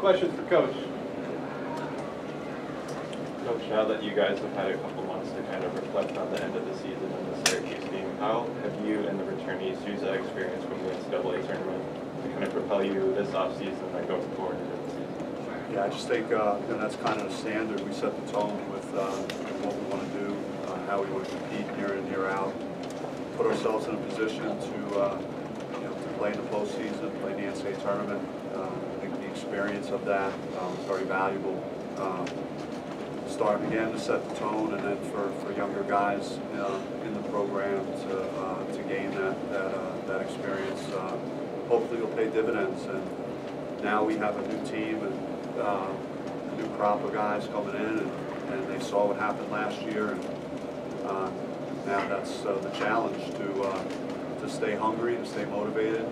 questions for Coach? Coach, now that you guys have had a couple months to kind of reflect on the end of the season and the Syracuse game, how have you and the returnees used that experience from the NCAA tournament to kind of propel you this offseason and going forward into the season? Yeah, I just think that's kind of the standard. We set the tone with what we want to do, how we want to compete year in, year out, put ourselves in a position to play in the postseason, play in the NCAA tournament. I think the experience of that is very valuable. Starting again to set the tone, and then for younger guys in the program to gain that experience, hopefully will pay dividends. And now we have a new team and a new crop of guys coming in, and they saw what happened last year, and now that's the challenge to stay hungry, to stay motivated,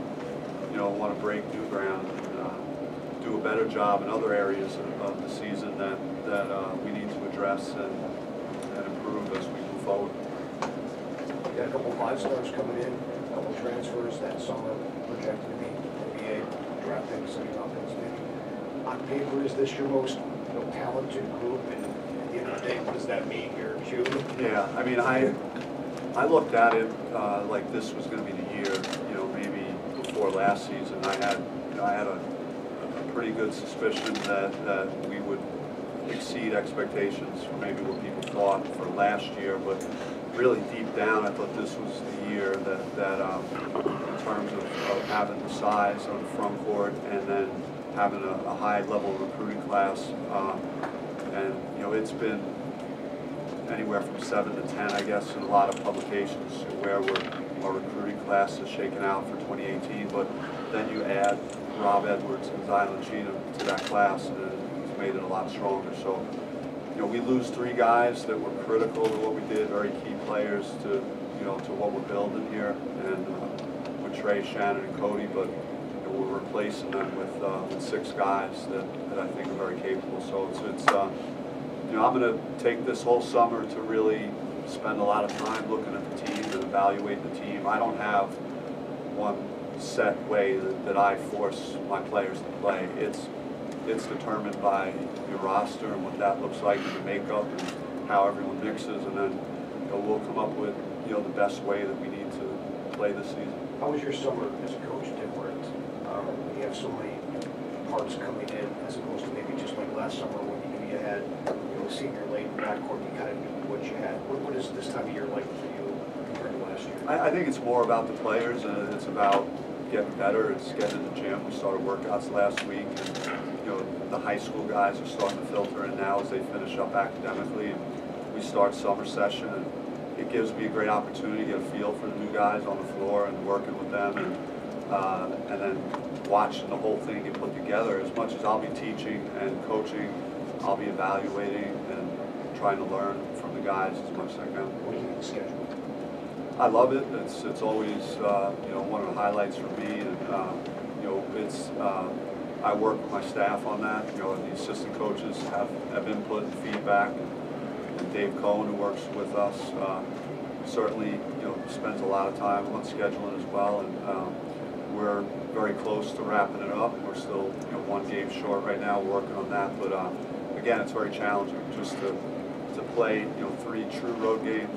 to want to break new ground and do a better job in other areas of the season that we need to address and improve as we move forward. You got a couple of 5-stars coming in, a couple of transfers that summer projected to be NBA draft picks, second round picks maybe. On paper, is this your most talented group? And at the end of the day, what does that mean? You're June? Yeah, I mean, I looked at it like this was going to be the year. Maybe before last season, I had a pretty good suspicion that we would exceed expectations for maybe what people thought for last year, but really deep down I thought this was the year that in terms of having the size on the front court and then having a high level recruiting class, and it's been anywhere from 7 to 10, I guess, in a lot of publications where our recruiting class is shaken out for 2018, but then you add Rob Edwards and Zylan Cheatham to that class, and it's made it a lot stronger. So, we lose 3 guys that were critical to what we did, very key players to what we're building here, and with Trey, Shannon, and Cody, but we're replacing them with 6 guys that I think are very capable. So it's I'm going to take this whole summer to really spend a lot of time looking at the team and evaluate the team. I don't have one set way that I force my players to play. It's determined by your roster and what that looks like, and the makeup, and how everyone mixes, and then we'll come up with the best way that we need to play this season. How was your summer as a coach different? You have so many parts coming in as opposed to maybe just like last summer when you knew you had senior late backcourt, you kind of knew what you had. What is this time of year like for you compared to last year? I think it's more about the players, and it's about getting better. It's getting in the gym. We started workouts last week, and the high school guys are starting to filter in now as they finish up academically, and we start summer session, and it gives me a great opportunity to get a feel for the new guys on the floor and working with them, and then watching the whole thing get put together. As much as I'll be teaching and coaching, I'll be evaluating and trying to learn from the guys as much as I can. What do you think of the schedule? I love it. It's always one of the highlights for me, and it's I work with my staff on that. The assistant coaches have input and feedback, and Dave Cohen, who works with us, certainly spends a lot of time on scheduling as well, and we're very close to wrapping it up. We're still 1 game short right now, working on that, but again, it's very challenging just to play 3 true road games,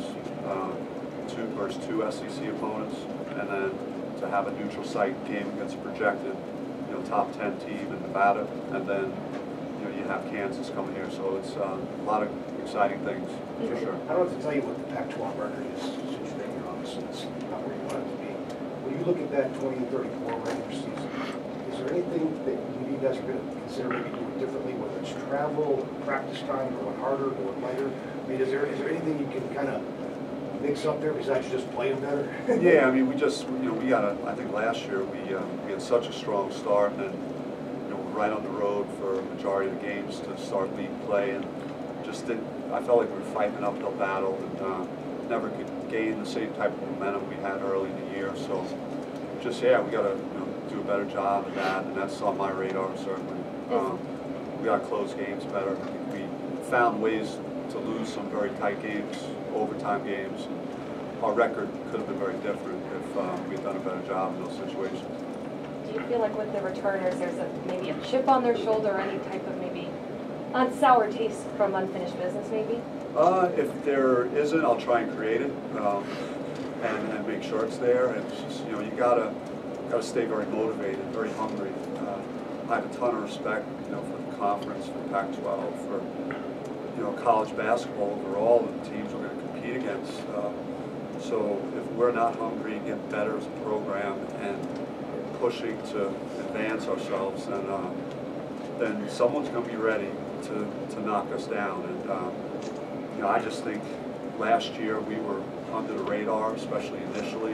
2 versus 2 SEC opponents, and then to have a neutral site game against a projected top 10 team in Nevada, and then you have Kansas coming here, so it's a lot of exciting things for sure. I don't have to tell you what the Pac-12 record is since you've been here, obviously it's not where you want it to be. When you look at that 2034 regular season, is there anything that you guys are going to consider maybe doing differently, whether it's travel, practice time, going harder, going lighter? I mean, is there anything you can kind of mix up there besides just playing better? Yeah, I mean, we got I think last year we had such a strong start, and then we're right on the road for a majority of the games to start league play, and I felt like we were fighting an uphill battle, and never could gain the same type of momentum we had early in the year. So we got to do a better job of that, and that's on my radar certainly. We got to close games better. I think we found ways to lose some very tight games, overtime games. Our record could have been very different if we had done a better job in those situations. Do you feel like with the returners, there's maybe a chip on their shoulder, or any type of maybe sour taste from unfinished business, maybe? If there isn't, I'll try and create it, and make sure it's there. It's just, you gotta stay very motivated, very hungry. I have a ton of respect, for the conference, for Pac-12, for, college basketball overall, and the teams we're going to compete against. So if we're not hungry, get better as a program, and pushing to advance ourselves, then someone's going to be ready to knock us down. And I just think last year we were under the radar, especially initially,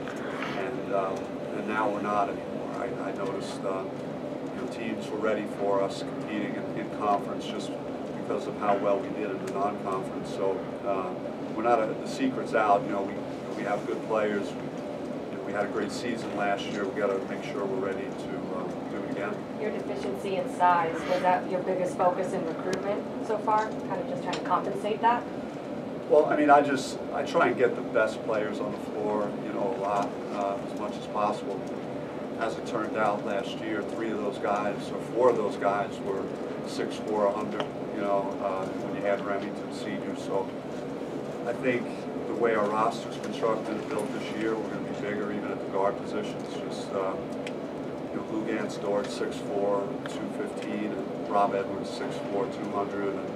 and now we're not anymore. I noticed teams were ready for us competing in conference just because of how well we did in the non-conference. So we're not the secret's out. We have good players. We had a great season last year. We got to make sure we're ready to do it again. Your deficiency in size, was that your biggest focus in recruitment so far? Kind of just trying to compensate that? Well, I try and get the best players on the floor, a lot, as much as possible. As it turned out last year, 3 of those guys, or 4 of those guys were 6'4" or under, when you had Remington Senior. So I think the way our roster's constructed and built this year, we're going to be bigger even at the guard positions. Just, Lou Gantz Dort, 6'4", 215, and Rob Edwards, 6'4", 200. And,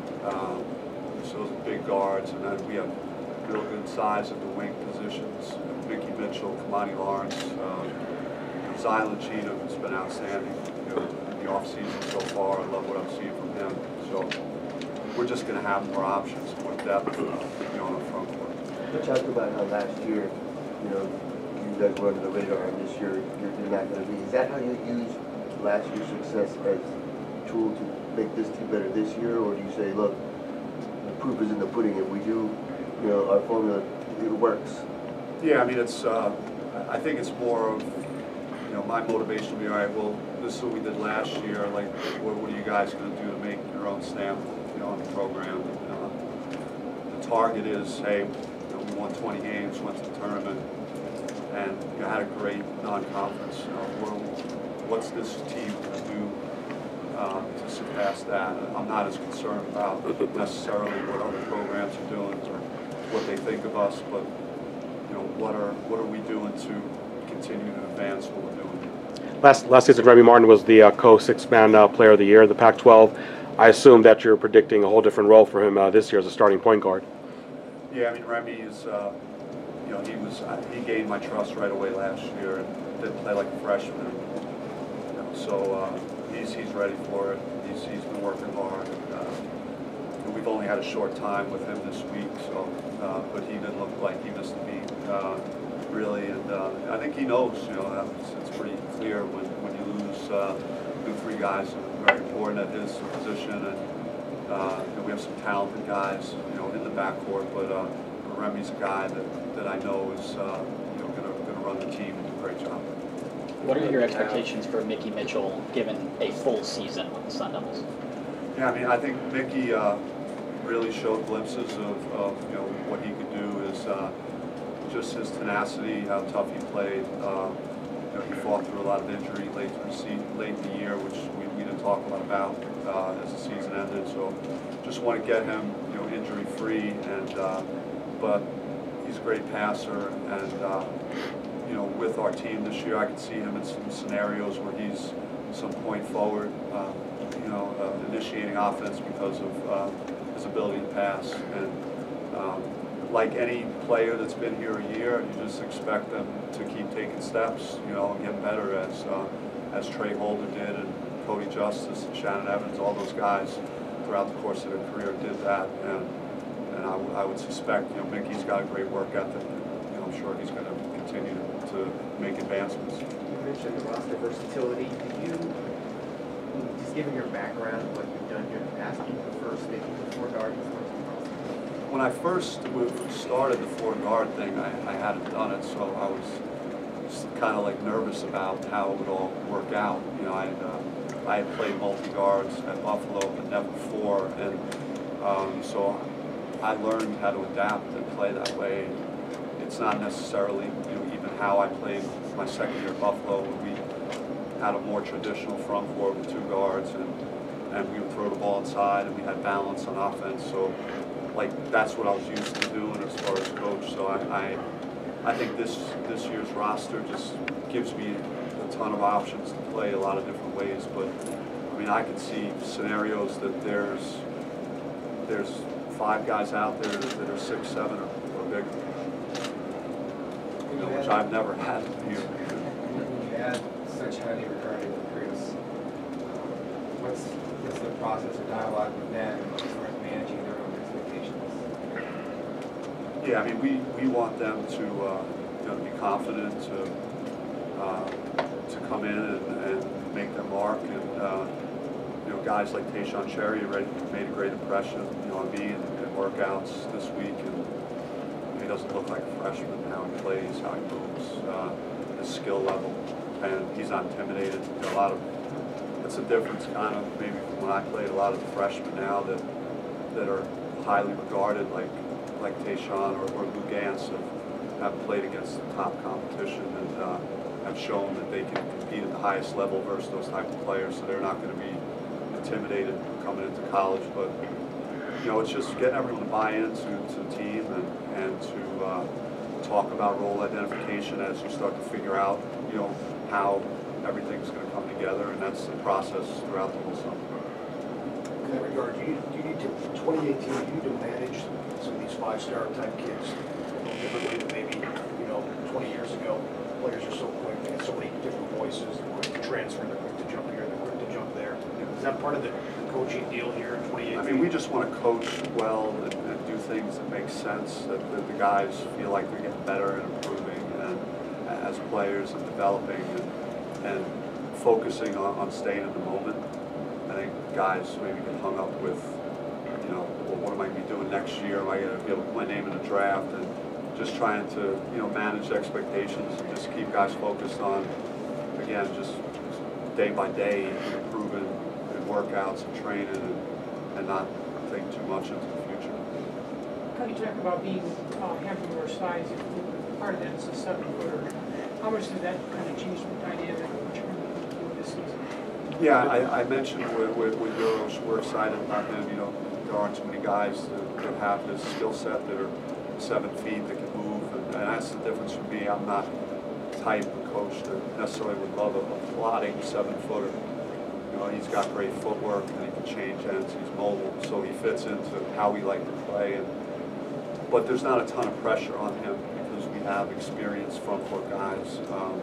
so those are big guards, and then we have real good size at the wing positions. Mickey Mitchell, Kamani Lawrence, Zylan Cheatham has been outstanding in the offseason so far. I love what I'm seeing from him. So we're just going to have more options, more depth on the front court. You talked about how last year, you guys were under the radar, and this year you're not going to be. Is that how you use last year's success as a tool to make this team better this year, or do you say, look, the proof is in the pudding, if we do, our formula, it works? Yeah, it's. I think it's more of. My motivation will be, all right, well, this is what we did last year. Like, what are you guys going to do to make your own stamp, on the program? The target is, hey, we won 20 games, went to the tournament, and had a great non-conference. What's this team going to do to surpass that? I'm not as concerned about necessarily what other programs are doing or what they think of us, but what are we doing to continue to advance what we're doing. Last season, Remy Martin was the co-6-man player of the year, the Pac-12. I assume that you're predicting a whole different role for him this year as a starting point guard. Yeah, Remy is, he gained my trust right away last year and did play like a freshman. So he's ready for it. He's been working hard. And we've only had a short time with him this week, so but he didn't look like he missed a beat. Really, and I think he knows, it's pretty clear when you lose 2-3 guys who are very important at his position, and we have some talented guys, in the backcourt, but Remy's a guy that I know is, going to run the team and do a great job. What are your expectations for Mickey Mitchell given a full season with the Sun Devils? Yeah, I think Mickey really showed glimpses of what he could do. Is just his tenacity, how tough he played. He fought through a lot of injury late in the year, which we didn't talk a lot about as the season ended. So just want to get him, injury free, and but he's a great passer, and with our team this year, I can see him in some scenarios where he's some point forward, initiating offense because of his ability to pass. And like any player that's been here a year, you just expect them to keep taking steps, and get better as Trey Holder did, and Cody Justice and Shannon Evans, all those guys throughout the course of their career did that. And I would suspect, Mickey's got a great work ethic. I'm sure he's going to continue to make advancements. You mentioned the roster versatility. Did you, just given your background, what you've done here in the past, do you prefer sticking to 4 guards? When I first started the 4 guard thing, I hadn't done it, so I was just kind of like nervous about how it would all work out. I had played multi-guards at Buffalo, but never 4, and so I learned how to adapt and play that way. It's not necessarily even how I played my second year at Buffalo, when we had a more traditional front court with 2 guards, and we would throw the ball inside, and we had balance on offense. So, like, that's what I was used to doing as far as coach. So I think this year's roster just gives me a ton of options to play a lot of different ways. But I mean, I could see scenarios that there's 5 guys out there that are 6'7" or bigger, which I've never had here. When you had such highly regarded recruits, what's the process or dialogue with them as far as managing their own expectations? Yeah, I mean, we want them to be confident, to come in and make their mark, and guys like Tayshaun Cherry made a great impression on me in workouts this week, and he doesn't look like a freshman. How he plays, how he moves, his skill level, and he's not intimidated. It's a difference kind of maybe from when I played. A lot of the freshmen now that are highly regarded, like Tayshaun or Lou Gantz, have played against the top competition and have shown that they can compete at the highest level versus those type of players. So they're not going to be intimidated coming into college. But it's just getting everyone to buy into the team and to talk about role identification as you start to figure out how everything's going to come together, and that's the process throughout the whole summer. In that regard, do you need to, 2018, do you need to manage some of these 5-star type kids a little differently than maybe, 20 years ago? Players are so quick, they have so many different voices, they're quick to transfer, they're quick to jump here, they're quick to jump there. Is that part of the coaching deal here in 2018? I mean, we just want to coach well and do things that make sense, that the guys feel like they're getting better and improving and as players and developing and focusing on staying in the moment. I think guys maybe get hung up with, well, what am I going to be doing next year? Am I going to be able to put my name in the draft? And just trying to, manage expectations and just keep guys focused on, again, just day by day improving in workouts and training and not think too much into the future. You talk about being having more size. Part of that is a 7-footer. How much did that kind of change the dynamic of what you're going to do this season? Yeah, I mentioned with Uros, we're excited about him. There aren't too many guys that have this skill set that are 7 feet that can move, and that's the difference for me. I'm not the type of coach that necessarily would love a plotting 7-footer. He's got great footwork and he can change ends. He's mobile, so he fits into how we like to play. But there's not a ton of pressure on him because we have experienced front court guys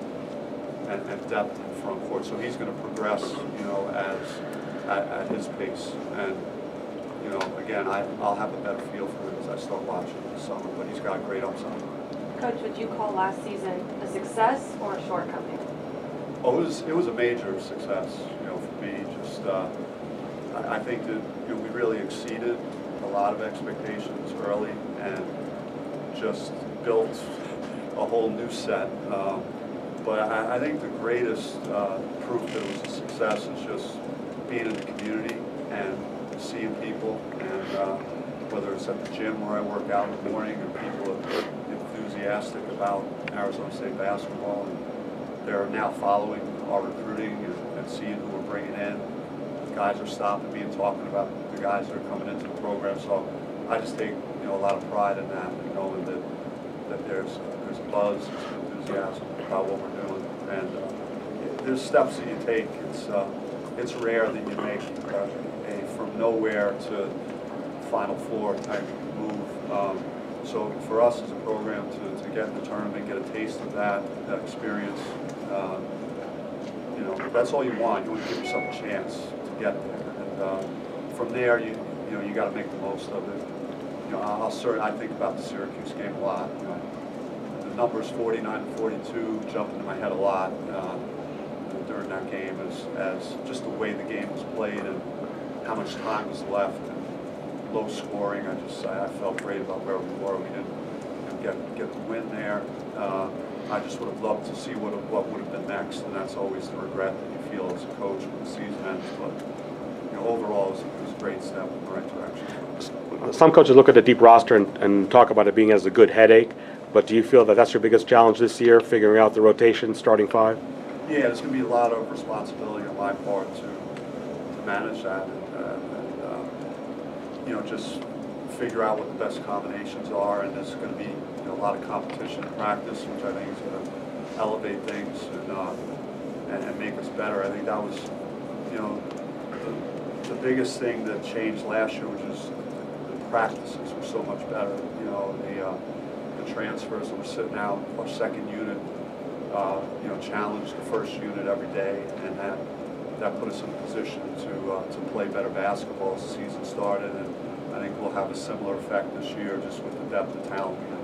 and depth in front court. So he's going to progress, at his pace. And again, I'll have a better feel for it as I start watching this summer. But he's got a great upside. Coach, would you call last season a success or a shortcoming? Oh, it was a major success, for me. Just I think that we really exceeded a lot of expectations early and just built a whole new set. But I think the greatest proof that it was a success is just being in the community and seeing people, and whether it's at the gym where I work out in the morning and people are enthusiastic about Arizona State basketball, and they're now following our recruiting and seeing who we're bringing in. Guys are stopping me and talking about the guys that are coming into the program. So I just take a lot of pride in that, and knowing that there's a buzz, there's enthusiasm about what we're doing, and there's steps that you take. It's rare that you make a from nowhere to Final Four type move. So for us as a program to get in the tournament, get a taste of that experience, that's all you want. You want to give yourself a chance to get there, and from there, you got to make the most of it. I think about the Syracuse game a lot. The numbers 49-42 jumped into my head a lot during that game as just the way the game was played and how much time was left and low scoring. I felt great about where we were. We didn't get the win there. I just would have loved to see what would have been next, and that's always the regret that you feel as a coach when the season ends. But overall, it was a great step in the right direction. Some coaches look at the deep roster and talk about it being as a good headache, but do you feel that that's your biggest challenge this year, figuring out the rotation, starting 5? Yeah, there's gonna be a lot of responsibility on my part to manage that and you know, just figure out what the best combinations are, and there's gonna be, you know, a lot of competition in practice, which I think is gonna elevate things and make us better. I think that was, you know, the biggest thing that changed last year, which is the practices were so much better. You know, the transfers that were sitting out, our second unit, you know, challenged the first unit every day, and that put us in a position to play better basketball as the season started. And I think we'll have a similar effect this year, just with the depth of talent we have.